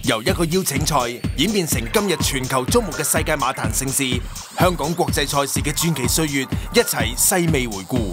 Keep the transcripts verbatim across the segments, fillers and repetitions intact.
由一個邀請賽演變成今日全球矚目嘅世界馬壇盛事，香港國際賽事嘅傳奇歲月，一齊細味回顧。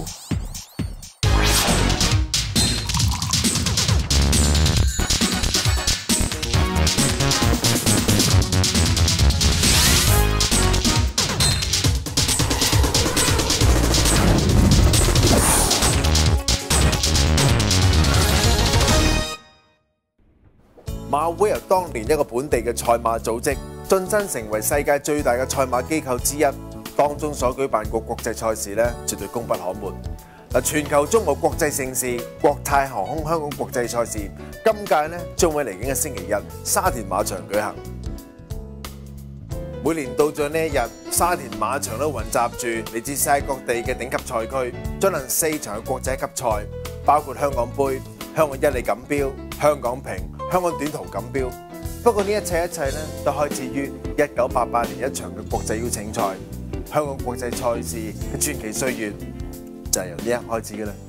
馬會由當年一個本地嘅賽馬組織晉身成為世界最大嘅賽馬機構之一，當中所舉辦過國際賽事咧，絕對功不可沒。嗱，全球矚目國際盛事國泰航空香港國際賽事，今屆咧將會嚟緊嘅星期日沙田馬場舉行。每年到咗呢一日，沙田馬場都雲集住嚟自世界各地嘅頂級賽區，進行四場嘅國際級賽，包括香港杯、香港一哩錦標、香港瓶、香港短途錦標。不過呢一切一切咧，都開始於一九八八年一場嘅國際邀請賽。香港國際賽事嘅傳奇歲月就係由呢一日開始嘅啦。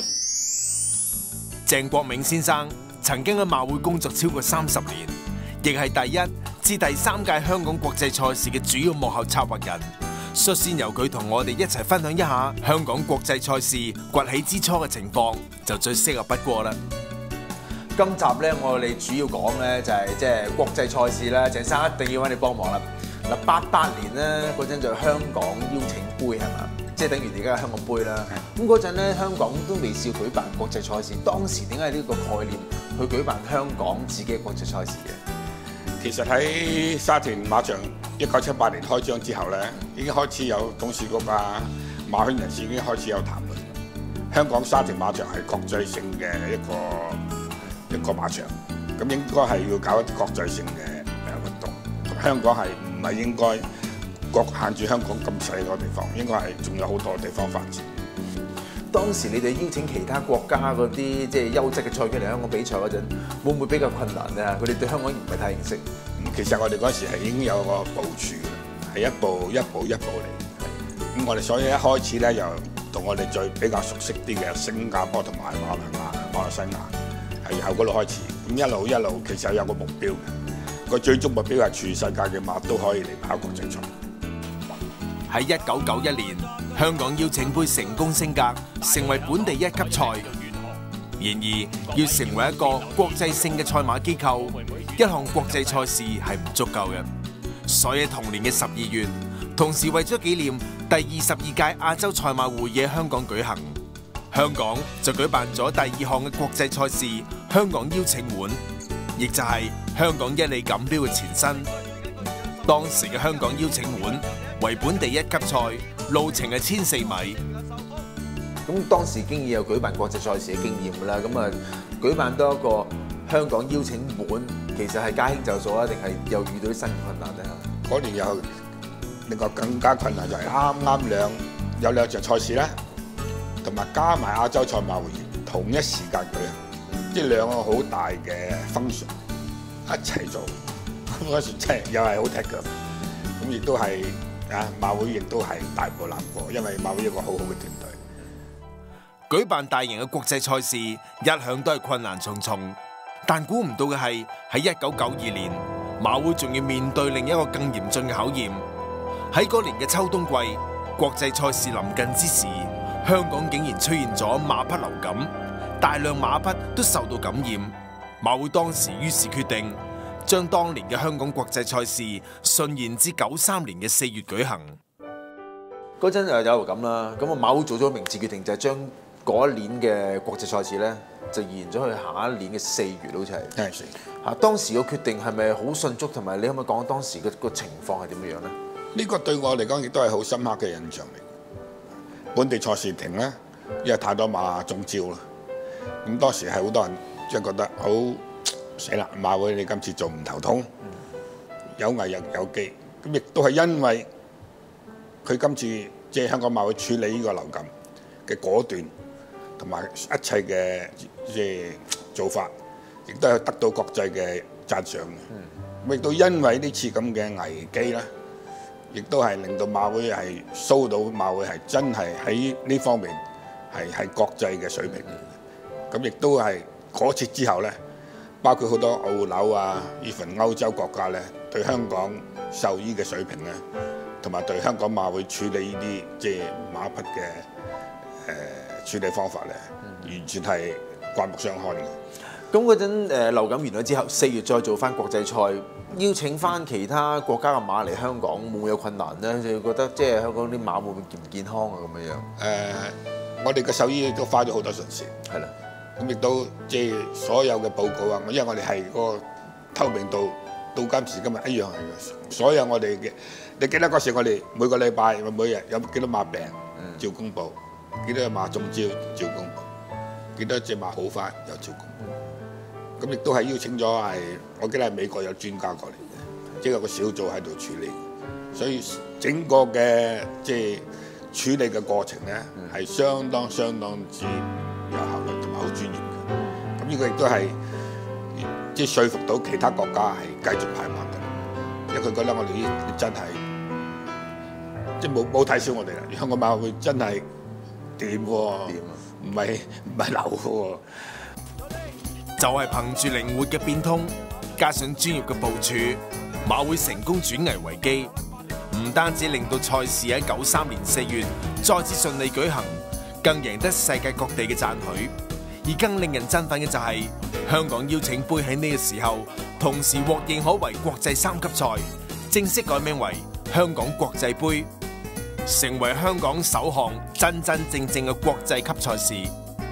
鄭國銘先生曾經喺馬會工作超過三十年，亦係第一至第三屆香港國際賽事嘅主要幕後策劃人。率先由佢同我哋一齊分享一下香港國際賽事崛起之初嘅情況，就最適合不過啦。今集咧，我哋主要講咧就係即係國際賽事啦，鄭生一定要揾你幫忙啦。嗱，八八年咧嗰陣就香港邀請杯係嘛，即係等於而家嘅香港杯啦。咁嗰陣咧，香港都未試舉辦國際賽事，當時點解呢個概念去舉辦香港自己嘅國際賽事嘅？ 其實喺沙田馬場一九七八年開張之後咧，已經開始有董事局啊、馬圈人士已經開始有談論，香港沙田馬場係國際性嘅一個一個馬場，咁應該係要搞一啲國際性嘅誒活動。香港係唔係應該局限住香港咁細個地方，應該係仲有好多地方發展。 當時你哋邀請其他國家嗰啲即係優質嘅賽區嚟香港比賽嗰陣，會唔會比較困難咧？佢哋對香港唔係太認識。 其實我哋嗰時係已經有個部署嘅，係一步一步一步嚟。咁我哋所以一開始咧，又同我哋最比較熟悉啲嘅新加坡同埋馬來亞、馬來西亞係由嗰度開始。咁一路一路其實有個目標嘅，個最終目標係全世界嘅馬都可以嚟跑國際賽。喺一九九一年，香港邀請杯成功升格，成為本地一級賽。然而，要成為一個國際性嘅賽馬機構，一項國際賽事係唔足夠嘅。所以同年嘅十二月，同時為咗紀念第二十二屆亞洲賽馬會議喺香港舉行，香港就舉辦咗第二項嘅國際賽事——香港邀請碗，亦就係香港一哩錦標嘅前身。當時嘅香港邀請碗為本地一級賽，路程係千四米。咁當時經已有舉辦國際賽事嘅經驗啦，咁啊舉辦多一個香港邀請碗，其實係駕輕就熟啊，定係又遇到啲新嘅困難咧？嗰年有另外更加困難就係啱啱兩有兩場賽事咧，同埋加埋亞洲賽馬會同一時間舉行，即係兩個好大嘅 function 一齊做，咁嗰時真係又係好踢腳，咁亦都係啊馬會亦都係大步攬過，因為馬會一個好好嘅團隊。舉辦大型嘅國際賽事一向都係困難重重，但估唔到嘅係喺一九九二年，馬會仲要面對另一個更嚴峻嘅考驗。喺嗰年嘅秋冬季，國際賽事臨近之時，香港竟然出現咗馬匹流感，大量馬匹都受到感染。馬會當時於是決定將當年嘅香港國際賽事順延至九三年嘅四月舉行。嗰陣誒有咁啦，咁啊馬會做咗個明智決定，就係將嗰一年嘅國際賽事咧，就延咗去下一年嘅四月，好似係。係。嚇，當時個決定係咪好迅速？同埋你可唔可以講當時嘅個情況係點樣咧？呢個對我嚟講亦都係好深刻嘅印象嚟。本地賽事停咧，因為太多馬中招啦。咁當時係好多人即係覺得好死啦，馬會你今次做唔頭痛，有危又有機。咁亦都係因為佢今次即係香港馬會處理呢個流感嘅果斷，同埋一切嘅即係做法，亦都係得到國際嘅讚賞嘅。亦都因為呢次咁嘅危機咧，亦都係令到馬會係 show 到馬會係真係喺呢方面係係國際嘅水平。咁亦都係嗰次之後咧， 包括好多澳紐啊，呢份歐洲國家咧，對香港獸醫嘅水平咧，同埋對香港馬會處理呢啲即係馬匹嘅誒、呃、處理方法咧，完全係刮目相看嘅。 咁嗰陣誒流感完咗之後，四月再做翻國際賽，邀請翻其他國家嘅馬嚟香港，會唔會有困難咧？就覺得即係香港啲馬會唔會健唔健康啊？咁樣樣。誒、 呃，我哋嘅獸醫都花咗好多唇舌， 係啦。咁亦都即係所有嘅報告啊，因為我哋係嗰個透明度到今時今日一樣係嘅。所有我哋嘅，你記得嗰時我哋每個禮拜每日有幾多馬病，嗯、照公佈；幾多隻馬中招照公佈；幾多隻馬好翻又照公佈。咁亦都係邀請咗係，我記得係美國有專家過嚟嘅，即係有個小組喺度處理，所以整個嘅即係處理嘅過程咧係、嗯、相當相當之有效率同埋好專業嘅。咁呢個亦都係即係說服到其他國家係繼續派馬嘅，因為佢覺得我哋呢真係即係冇冇睇小我哋啦，香港馬會真係掂喎，唔係唔係流喎。 就係憑住靈活嘅變通，加上專業嘅部署，馬會成功轉危為機，唔單止令到賽事喺九三年四月再次順利舉行，更贏得世界各地嘅讚許。而更令人振奮嘅就係、是、香港邀請杯喺呢個時候，同時獲認可為國際三級賽，正式改名為香港國際杯，成為香港首項真真正正嘅國際級賽事。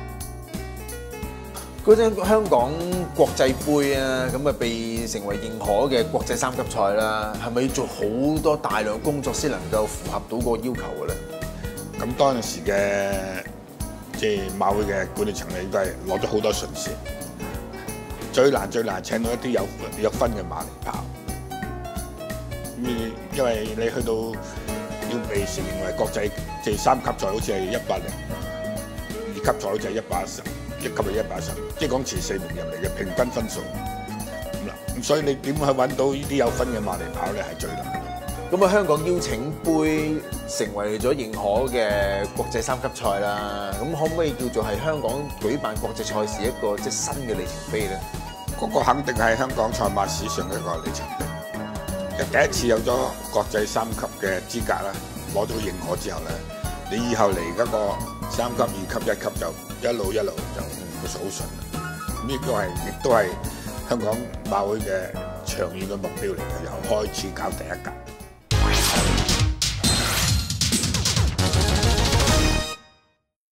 嗰陣香港國際杯啊，咁啊被成為認可嘅國際三級賽啦，係咪要做好多大量工作先能夠符合到個要求嘅咧？ 咁當時嘅即係馬會嘅管理層咧，都係攞咗好多唇舌，最難最難請到一啲有有分嘅馬嚟跑。咁因為你去到要被承認為國際即係三級賽，好似係一百零二級賽，好似係一百一十。一級係一百十，即係講前四名入嚟嘅平均分數咁啦。咁所以你點去揾到呢啲有分嘅馬嚟跑咧，係最難嘅。 咁啊，香港邀請杯成為咗認可嘅國際三級賽啦。咁可唔可以叫做係香港舉辦國際賽事一個即係新嘅里程碑咧？ 嗰個肯定係香港賽馬史上嘅一個里程碑。第一次有咗國際三級嘅資格啦，攞到認可之後咧，你以後嚟嗰個三級、二級、一級就一路一路就唔數好順啦。咁呢個係亦都係香港馬會嘅長遠嘅目標嚟嘅，由開始搞第一屆。